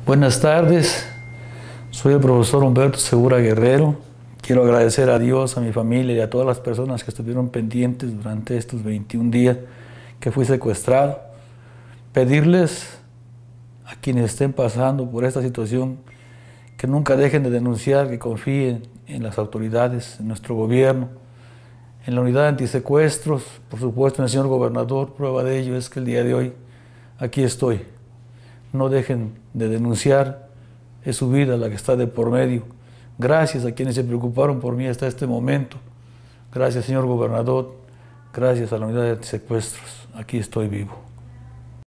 Buenas tardes, soy el profesor Humberto Segura Guerrero. Quiero agradecer a Dios, a mi familia y a todas las personas que estuvieron pendientes durante estos 21 días que fui secuestrado. Pedirles a quienes estén pasando por esta situación que nunca dejen de denunciar, que confíen en las autoridades, en nuestro gobierno, en la unidad de antisecuestros, por supuesto en el señor gobernador. Prueba de ello es que el día de hoy aquí estoy. No dejen de denunciar, es su vida la que está de por medio. Gracias a quienes se preocuparon por mí hasta este momento. Gracias, señor gobernador. Gracias a la unidad de antisecuestros. Aquí estoy vivo.